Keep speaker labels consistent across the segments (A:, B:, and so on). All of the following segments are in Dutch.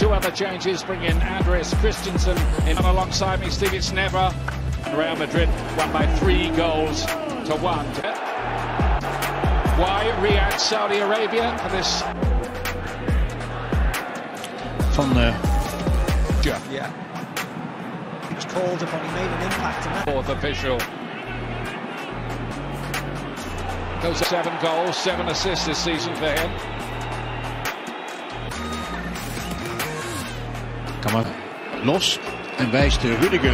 A: Two other changes bring in Andreas Christensen in alongside me, Steve. It's never. Real Madrid won by 3 goals to 1. Why Riyadh, Saudi Arabia for this?
B: Van
C: yeah. He was called upon, he made an impact in that.
A: For the visual. Those are 7 goals, 7 assists this season for him.
B: kan maar los en wijst Rudiger.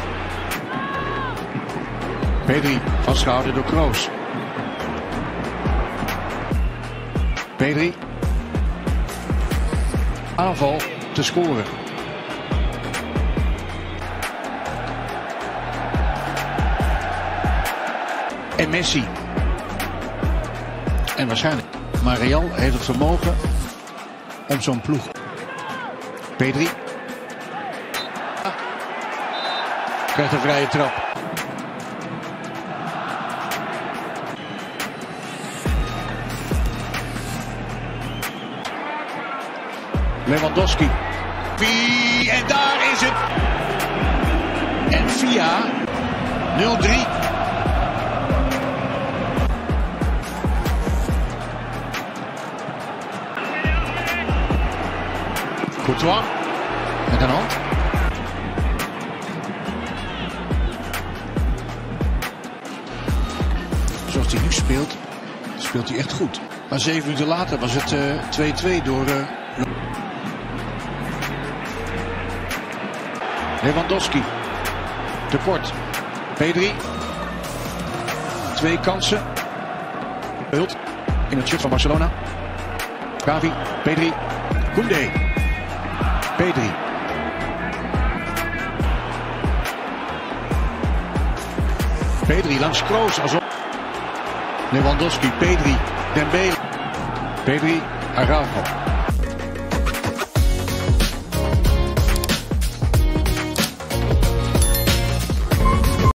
B: Pedri vastgehouden door Kroos. Pedri. Aanval te scoren. En Messi. En waarschijnlijk. Maar Real heeft het vermogen om zo'n ploeg. Pedri. Krijgt een vrije trap. Lewandowski. En daar is het. En via 0-3. Courtois. Met een hand. Zoals hij nu speelt, speelt hij echt goed. Maar 7 minuten later was het 2-2 door Lewandowski. Tekort. Pedri. 2 kansen. Hult in het shirt van Barcelona. Gavi. Pedri. Koundé. Pedri. Pedri langs Kroos. Alsof. Lewandowski. Pedri. Dembele. Pedri. Araujo.